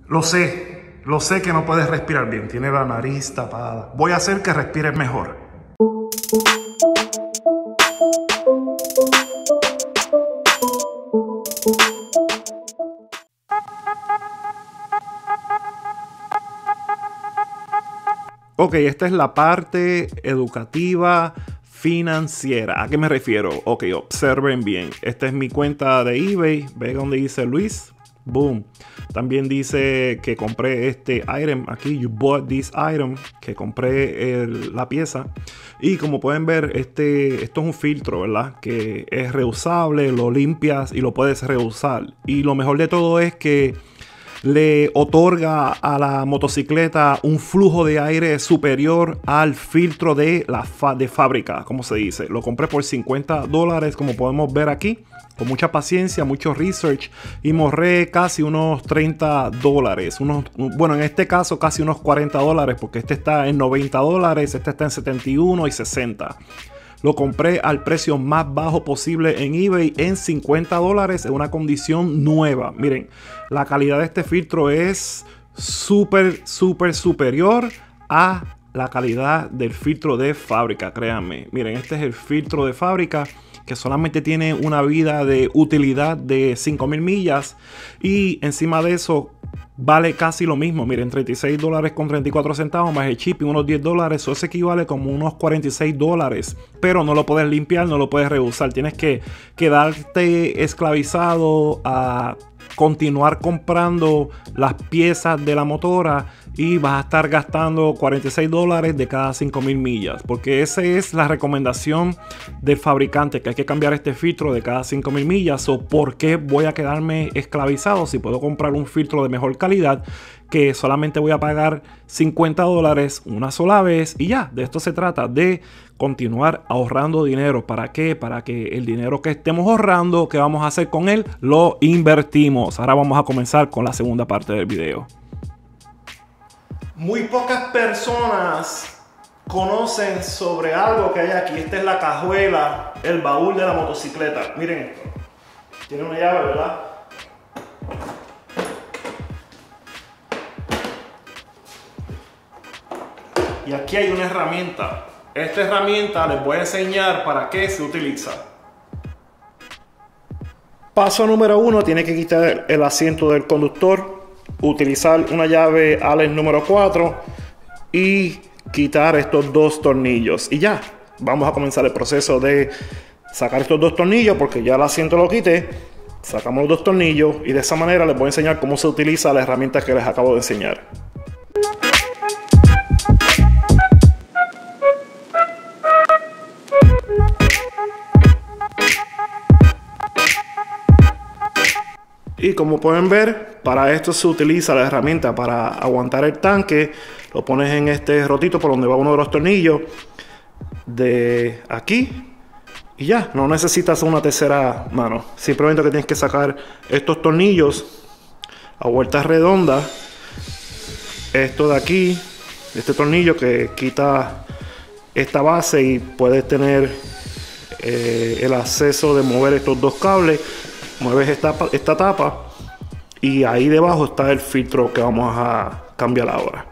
Lo sé que no puedes respirar bien, tiene la nariz tapada. Voy a hacer que respires mejor. Ok, esta es la parte educativa financiera. ¿A qué me refiero? Ok, observen bien. Esta es mi cuenta de eBay. Ve donde dice Luis. Boom. También dice que compré este item aquí. You bought this item. Que compré la pieza. Y como pueden ver, esto es un filtro, ¿verdad? Que es reusable, lo limpias y lo puedes reusar. Y lo mejor de todo es que le otorga a la motocicleta un flujo de aire superior al filtro de fábrica, como se dice. Lo compré por $50, como podemos ver aquí. Con mucha paciencia, mucho research, y me ahorré casi unos $30. Bueno, en este caso casi unos $40, porque este está en $90, este está en 71 y 60. Lo compré al precio más bajo posible en eBay, en $50, en una condición nueva. Miren, la calidad de este filtro es súper superior a la calidad del filtro de fábrica, créanme. Miren, este es el filtro de fábrica, que solamente tiene una vida de utilidad de 5,000 millas, y encima de eso vale casi lo mismo. Miren, $36.34 más el shipping, unos $10. Eso se equivale como unos $46. Pero no lo puedes limpiar, no lo puedes reusar. Tienes que quedarte esclavizado a continuar comprando las piezas de la motora, y vas a estar gastando $46 de cada 5,000 millas, porque esa es la recomendación del fabricante, que hay que cambiar este filtro de cada 5,000 millas. O ¿por qué voy a quedarme esclavizado si puedo comprar un filtro de mejor calidad, que solamente voy a pagar $50 una sola vez? Y ya, de esto se trata, de continuar ahorrando dinero. ¿Para qué? Para que el dinero que estemos ahorrando, ¿qué vamos a hacer con él? Lo invertimos. Ahora vamos a comenzar con la segunda parte del video. Muy pocas personas conocen sobre algo que hay aquí. Esta es la cajuela, el baúl de la motocicleta. Miren esto. Tiene una llave, ¿verdad? Y aquí hay una herramienta. Esta herramienta les voy a enseñar para qué se utiliza. Paso número 1, tiene que quitar el asiento del conductor, utilizar una llave Allen número 4 y quitar estos dos tornillos. Y ya, vamos a comenzar el proceso de sacar estos dos tornillos, porque ya el asiento lo quité. Sacamos los dos tornillos y de esa manera les voy a enseñar cómo se utiliza la herramienta que les acabo de enseñar. Y como pueden ver, para esto se utiliza la herramienta para aguantar el tanque. Lo pones en este rotito por donde va uno de los tornillos de aquí. Y ya, no necesitas una tercera mano. Simplemente que tienes que sacar estos tornillos a vueltas redondas. Esto de aquí, este tornillo que quita esta base, y puedes tener el acceso de mover estos dos cables. Mueves esta tapa y ahí debajo está el filtro que vamos a cambiar ahora.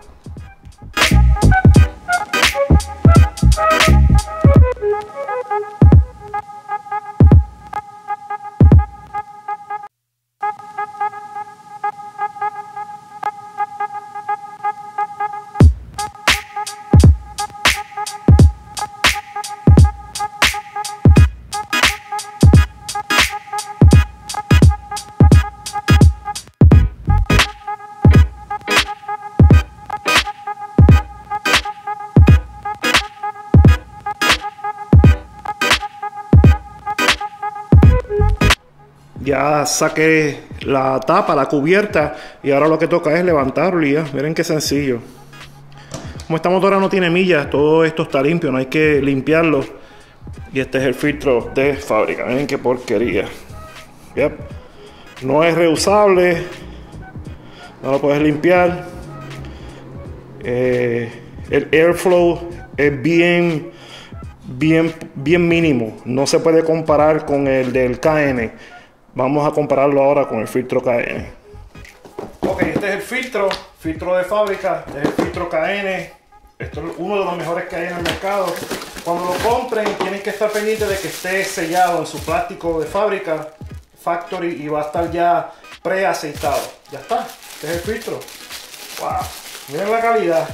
Ya saqué la tapa, la cubierta, y ahora lo que toca es levantarlo y ya. Miren qué sencillo. Como esta motora no tiene millas, todo esto está limpio, no hay que limpiarlo. Y este es el filtro de fábrica. Miren qué porquería. Yep. No es reusable, no lo puedes limpiar. El airflow es bien mínimo, no se puede comparar con el del KN. Vamos a compararlo ahora con el filtro KN. Ok, este es el filtro de fábrica, este es el filtro KN. Esto es uno de los mejores que hay en el mercado. Cuando lo compren, tienen que estar pendientes de que esté sellado en su plástico de fábrica, factory, y va a estar ya preaceitado. Ya está, este es el filtro. Wow, miren la calidad.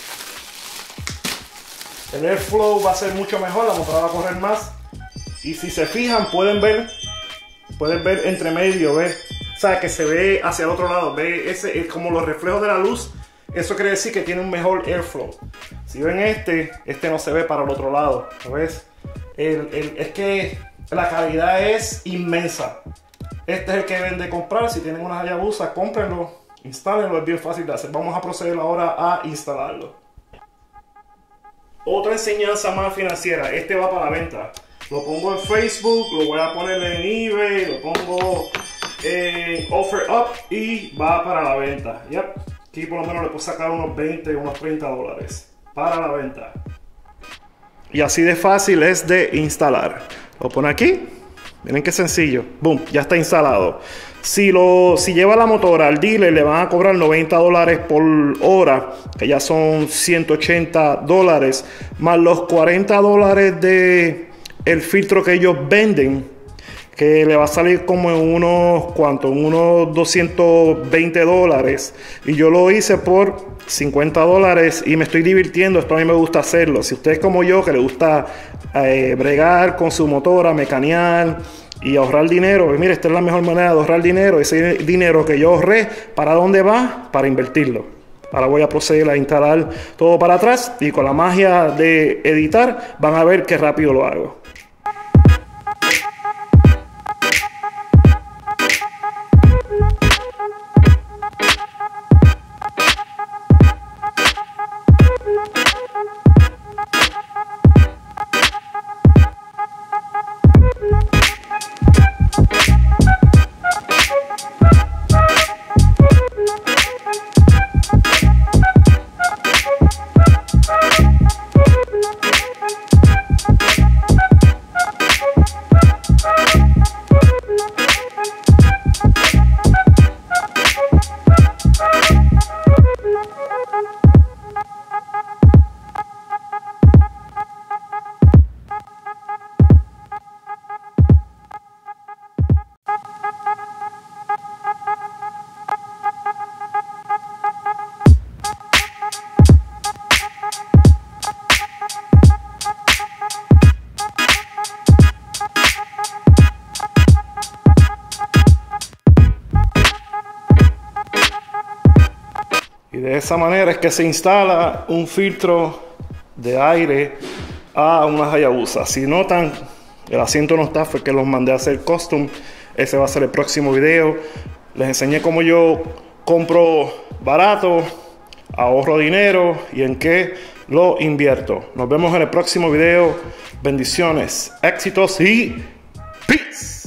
El airflow va a ser mucho mejor, la motora va a correr más. Y si se fijan, pueden ver entre medio, ¿ves? O sea, que se ve hacia el otro lado, ¿ves? Ese es como los reflejos de la luz. Eso quiere decir que tiene un mejor airflow. Si ven este no se ve para el otro lado, ¿lo ves? Es que la calidad es inmensa. Este es el que deben de comprar. Si tienen una Hayabusa, cómprenlo, instálenlo, es bien fácil de hacer. Vamos a proceder ahora a instalarlo. Otra enseñanza más financiera, este va para la venta. Lo pongo en Facebook, lo voy a poner en eBay, lo pongo en OfferUp y va para la venta. Yep. Aquí por lo menos le puedo sacar unos 20, unos 30 dólares para la venta. Y así de fácil es de instalar. Lo pone aquí. Miren qué sencillo. Boom, ya está instalado. Si lleva la motora al dealer, le van a cobrar 90 dólares por hora, que ya son 180 dólares, más los 40 dólares de el filtro que ellos venden, que le va a salir como en unos 220 dólares. Y yo lo hice por 50 dólares y me estoy divirtiendo. Esto a mí me gusta hacerlo. Si usted es como yo, que le gusta bregar con su motora, mecanear y ahorrar dinero, pues mire, esta es la mejor manera de ahorrar dinero. Ese dinero que yo ahorré, ¿para dónde va? Para invertirlo. Ahora voy a proceder a instalar todo para atrás y con la magia de editar van a ver qué rápido lo hago. Y de esa manera es que se instala un filtro de aire a una Hayabusa. Si notan, el asiento no está, fue que los mandé a hacer custom. Ese va a ser el próximo video. Les enseñé cómo yo compro barato, ahorro dinero y en qué lo invierto. Nos vemos en el próximo video. Bendiciones, éxitos y peace.